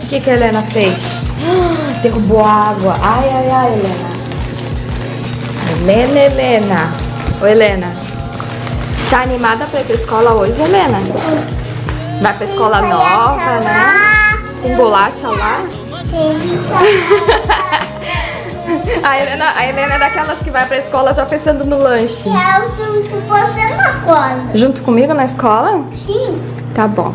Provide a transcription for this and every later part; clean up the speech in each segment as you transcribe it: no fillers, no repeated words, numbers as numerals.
O que a Helena fez? Derrubou água. Ai, ai, ai, Helena. Helena. Ô, Helena. Tá animada pra ir pra escola hoje, Helena? Vai pra escola nova, né? Tem bolacha lá? A Helena é daquelas que vai pra escola já pensando no lanche. Eu junto com você na escola. Junto comigo na escola? Sim. Tá bom.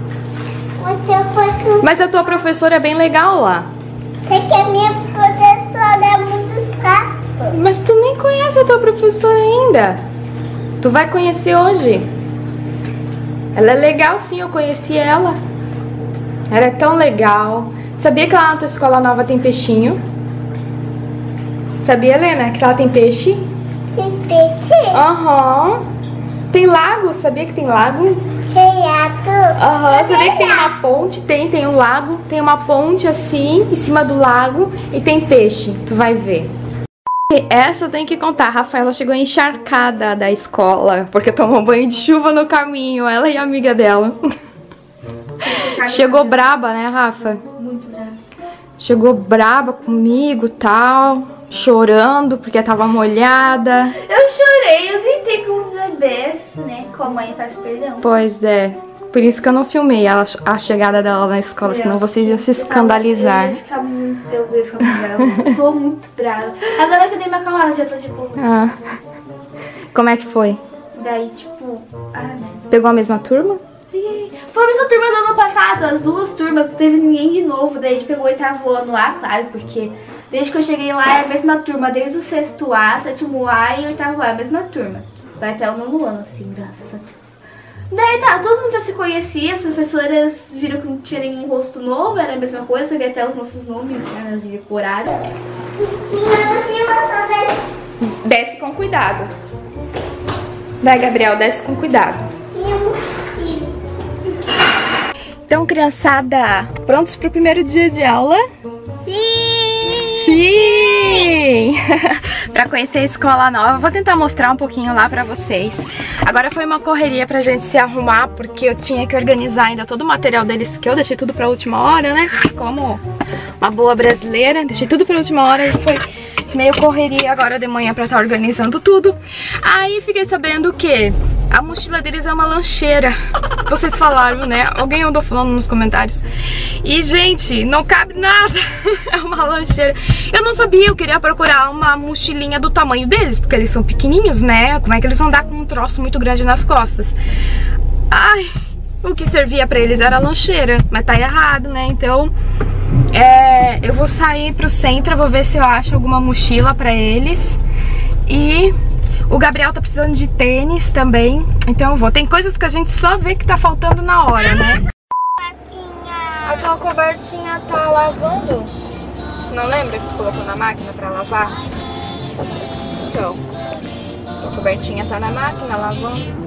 Mas a tua professora é bem legal lá. Sei que a minha professora é muito chata. Mas tu nem conhece a tua professora ainda. Tu vai conhecer hoje. Ela é legal sim, eu conheci ela. Ela é tão legal. Sabia que lá na tua escola nova tem peixinho? Sabia, Helena, que lá tem peixe? Tem peixe? Aham. Tem lago, sabia que tem lago? Tem lago. Aham, sabia que tem uma ponte? Tem um lago. Tem uma ponte assim, em cima do lago. E tem peixe, tu vai ver. Essa eu tenho que contar. A Rafaela chegou encharcada da escola porque tomou banho de chuva no caminho. Ela e a amiga dela. Chegou braba, né, Rafa? Muito brava. Chegou braba comigo e tal. Chorando porque tava molhada. Eu chorei, eu gritei com os bebês, né? Com a mãe, peço perdão. Pois é. Por isso que eu não filmei a chegada dela na escola, senão vocês iam se escandalizar. Eu ia ficar muito brava. Tô muito brava. Agora eu já dei uma acalmada, já tô de boa. Ah. Como é que foi? Daí, tipo... né? Pegou a mesma turma? Foi a mesma turma do ano passado, as duas turmas, não teve ninguém de novo. Daí a gente pegou o 8º ano A, claro, porque desde que eu cheguei lá é a mesma turma, desde o 6º A, 7º A e 8º A, a mesma turma. Vai até o 9º ano, assim, graças a Deus. Daí tá, todo mundo já se conhecia, as professoras viram que não tinha nenhum rosto novo, era a mesma coisa, sabia até os nossos nomes, né, elas decoraram. Desce com cuidado. Vai, Gabriel, desce com cuidado. Minha mochila. Então, criançada, prontos pro primeiro dia de aula? Sim! Sim! Pra conhecer a escola nova, vou tentar mostrar um pouquinho lá pra vocês. Agora foi uma correria pra gente se arrumar, porque eu tinha que organizar ainda todo o material deles, que eu deixei tudo pra última hora, né? Como uma boa brasileira, deixei tudo pra última hora e foi meio correria agora de manhã pra estar organizando tudo. Aí fiquei sabendo que a mochila deles é uma lancheira. Vocês falaram, né? Alguém andou falando nos comentários. E, gente, não cabe nada. É uma lancheira. Eu não sabia, eu queria procurar uma mochilinha do tamanho deles, porque eles são pequenininhos, né? Como é que eles vão andar com um troço muito grande nas costas? Ai, o que servia pra eles era a lancheira, mas tá errado, né? Então, eu vou sair pro centro, vou ver se eu acho alguma mochila pra eles. E o Gabriel tá precisando de tênis também, então eu vou. Tem coisas que a gente só vê que tá faltando na hora, né? Aquela cobertinha tá lavando. Não lembra que colocou na máquina pra lavar? Então, a cobertinha tá na máquina lavando.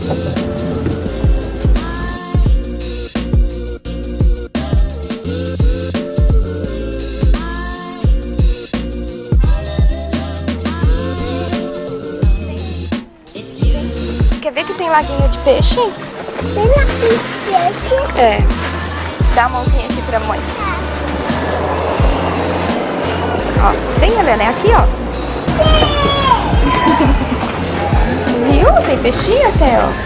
Quer ver que tem laguinho de peixe? Tem laguinho de peixe? É. Dá a mãozinha aqui pra mãe. Ó, vem, Helena, é aqui, ó. Viu? Tem peixinho até, ó.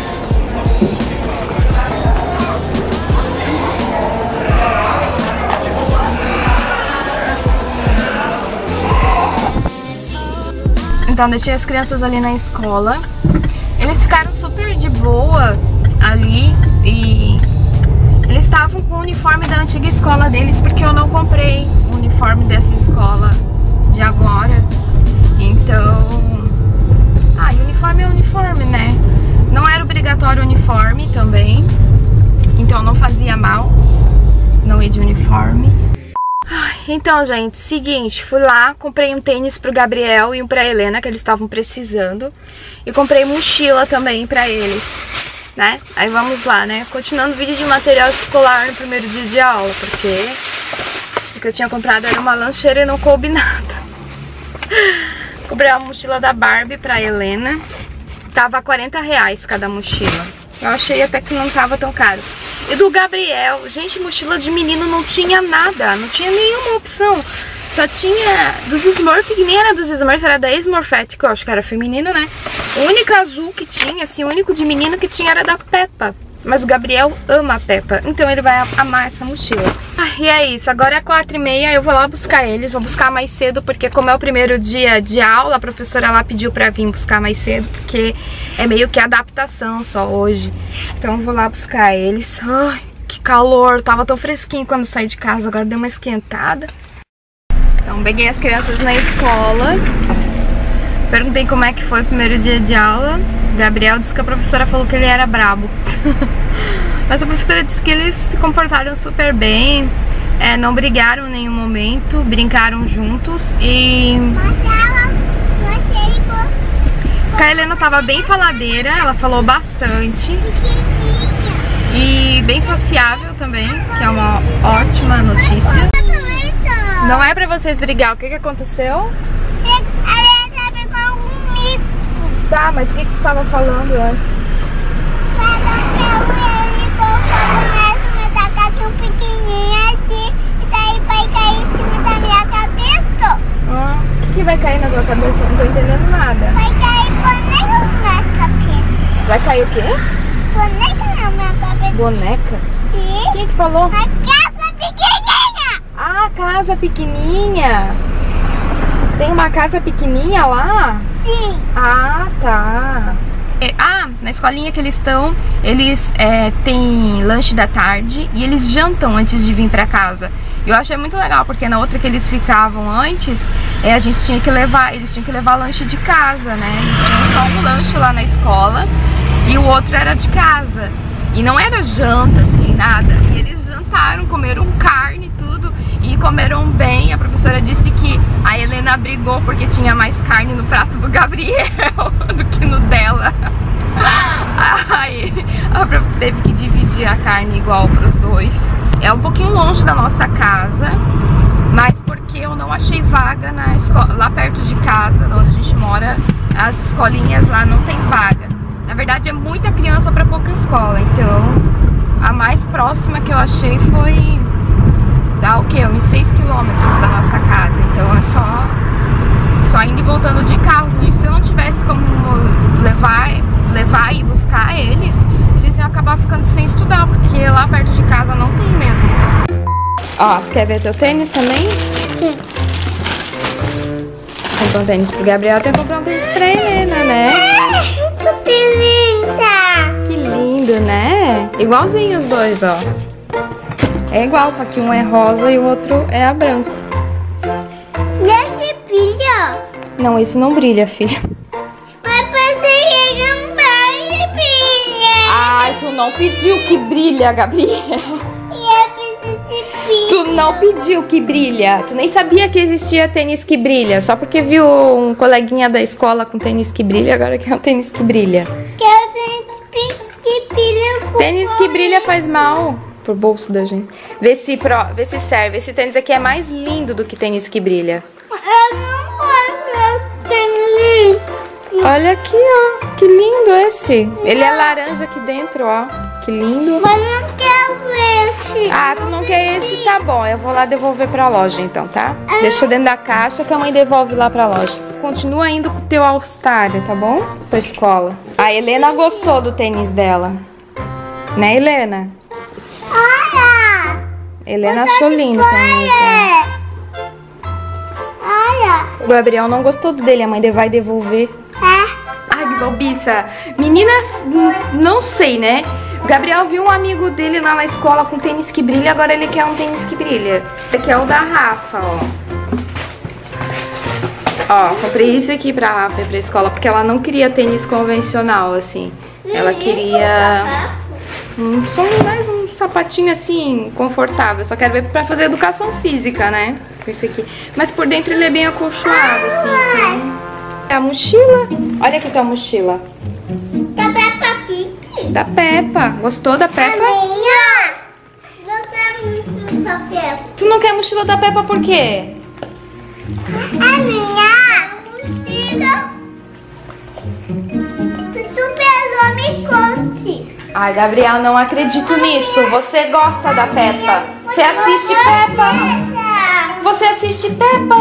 Então, deixei as crianças ali na escola. Eles ficaram super de boa ali e eles estavam com o uniforme da antiga escola deles, porque eu não comprei o uniforme dessa escola de agora. Então, uniforme é uniforme, né? Não era obrigatório o uniforme também, então não fazia mal não ir de uniforme. Então, gente, seguinte, fui lá, comprei um tênis pro Gabriel e um pra Helena, que eles estavam precisando. E comprei mochila também pra eles, né? Aí vamos lá, né? Continuando o vídeo de material escolar no primeiro dia de aula, porque o que eu tinha comprado era uma lancheira e não coube nada. Comprei uma mochila da Barbie pra Helena. Tava R$40 cada mochila. Eu achei até que não tava tão caro. E do Gabriel, gente, mochila de menino não tinha nada, não tinha nenhuma opção. Só tinha dos Smurf, que nem era dos Smurf, era da Smurfette, que eu acho que era feminino, né? O único azul que tinha, assim, o único de menino que tinha era da Peppa. Mas o Gabriel ama a Peppa, então ele vai amar essa mochila. E é isso, agora é 4h30, eu vou lá buscar eles. Vou buscar mais cedo, porque como é o primeiro dia de aula, a professora lá pediu pra vir buscar mais cedo, porque é meio que adaptação só hoje. Então eu vou lá buscar eles. Ai, que calor, tava tão fresquinho quando saí de casa, agora deu uma esquentada. Então peguei as crianças na escola, perguntei como é que foi o primeiro dia de aula. O Gabriel disse que a professora falou que ele era brabo. Mas a professora disse que eles se comportaram super bem, não brigaram em nenhum momento, brincaram juntos e... A Helena tava bem faladeira, ela falou bastante. E bem sociável também, que é uma ótima notícia. Não é pra vocês brigar, o que aconteceu? Ela tá brigando comigo. Tá, mas o que tu tava falando antes? Ele colocou da casa pequenininha aqui, e daí vai cair em cima da minha cabeça. O que vai cair na tua cabeça? Não tô entendendo nada. Vai cair boneca na minha cabeça. Vai cair o quê? Boneca na minha cabeça. Boneca? Sim. Quem que falou? A casa pequenininha. Ah, casa pequenininha. Tem uma casa pequenininha lá? Sim. Ah, tá. Na escolinha que eles estão, eles têm lanche da tarde e eles jantam antes de vir pra casa. Eu achei muito legal, porque na outra que eles ficavam antes, a gente tinha que levar, eles tinham que levar lanche de casa, né? Eles tinham só um lanche lá na escola e o outro era de casa. E não era janta, assim, nada. E eles jantaram, comeram carne e tudo, e comeram bem. A professora disse que a Helena brigou porque tinha mais carne no prato do Gabriel do que no dela. Aí a prof teve que dividir a carne igual para os dois. É um pouquinho longe da nossa casa, mas porque eu não achei vaga na escola, lá perto de casa, onde a gente mora, as escolinhas lá não tem vaga. Na verdade é muita criança para pouca escola, então a mais próxima que eu achei foi dá o quê? Uns 6 quilômetros da nossa casa, então é só indo e voltando de carro. Se eu não tivesse como levar e buscar eles iam acabar ficando sem estudar, porque lá perto de casa não tem mesmo. Ó, tu quer ver teu tênis também? Sim. Comprou um tênis pro Gabriel, tem que comprar um tênis pra Helena, né? Que linda! Que lindo, né? Igualzinho os dois, ó. É igual, só que um é rosa e o outro é a branco. Esse brilha? Não, esse não brilha, filha. Mas você não vai brilha. Ai, tu não pediu que brilha, Gabriel. E eu preciso de brilha. Tu não pediu que brilha. Tu nem sabia que existia tênis que brilha. Só porque viu um coleguinha da escola com tênis que brilha, agora quer um tênis que brilha. Quero tênis que brilha. Tênis que brilha faz mal pro bolso da gente. Vê se serve. Esse tênis aqui é mais lindo do que tênis que brilha. Eu não gosto de tênis. Olha aqui, ó. Que lindo esse. Ele é laranja aqui dentro, ó. Que lindo. Mas não quero esse. Ah, tu não quer esse? Tá bom. Eu vou lá devolver pra loja então, tá? Deixa dentro da caixa que a mãe devolve lá pra loja. Continua indo com o teu All-Star, tá bom? Pra escola. A Helena gostou do tênis dela. Né, Helena? Olha. Helena achou lindo o tênis dela. Olha. O Gabriel não gostou do dele, a mãe vai devolver. Ai, que bobiça. Meninas, não sei, né? O Gabriel viu um amigo dele lá na escola com tênis que brilha, agora ele quer um tênis que brilha. Esse aqui é o da Rafa, ó. Ó, comprei esse aqui pra Rafa, pra escola, porque ela não queria tênis convencional, assim. Ela queria só mais um sapatinho assim, confortável. Só quero ver pra fazer educação física, né? Com esse aqui. Mas por dentro ele é bem acolchoado, assim. Então... É a mochila. Olha aqui tua mochila. Da Peppa Pig. Da Peppa. Gostou da Peppa? Minha. Não quero muito da Peppa. Tu não quer mochila da Peppa por quê? A minha mochila. Super-Homem Coach. Ai, Gabriel, não acredito nisso. Você gosta da Peppa? Você assiste Peppa? Você assiste Peppa?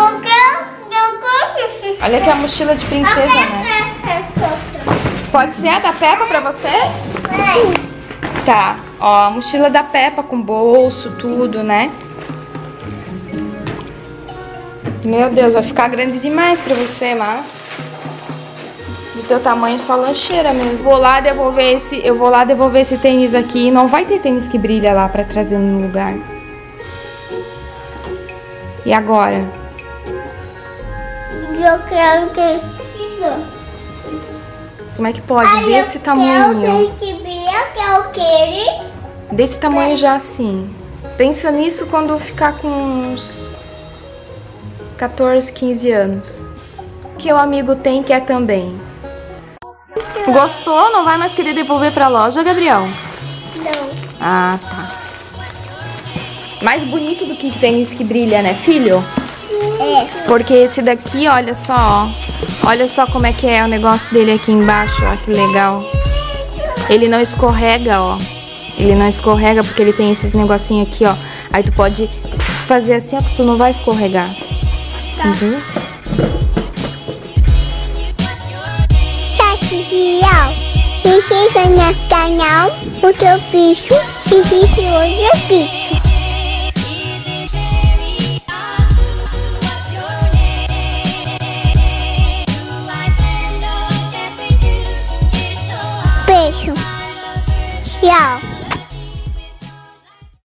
Olha aqui a mochila de princesa, né? Pode ser a da Peppa pra você? Tá, ó, a mochila da Peppa com bolso, tudo, né? Meu Deus, vai ficar grande demais pra você, mas do teu tamanho só lancheira mesmo. Eu vou lá devolver esse tênis aqui. Não vai ter tênis que brilha lá pra trazer no lugar. E agora? Eu quero tecido. Como é que pode? Desse tamanho. Desse tamanho já assim. Pensa nisso quando ficar com uns 14, 15 anos. Que o amigo tem quer também. Gostou? Não vai mais querer devolver pra loja, Gabriel? Não. Ah, tá. Mais bonito do que tênis que brilha, né, filho? É. Porque esse daqui, olha só, ó. Olha só como é que é o negócio dele aqui embaixo, ó, que legal. Ele não escorrega, ó. Ele não escorrega porque ele tem esses negocinhos aqui, ó. Aí tu pode fazer assim, ó, que tu não vai escorregar. Tá. Uhum. Se inscreva no canal, o seu bicho e vídeo hoje aqui.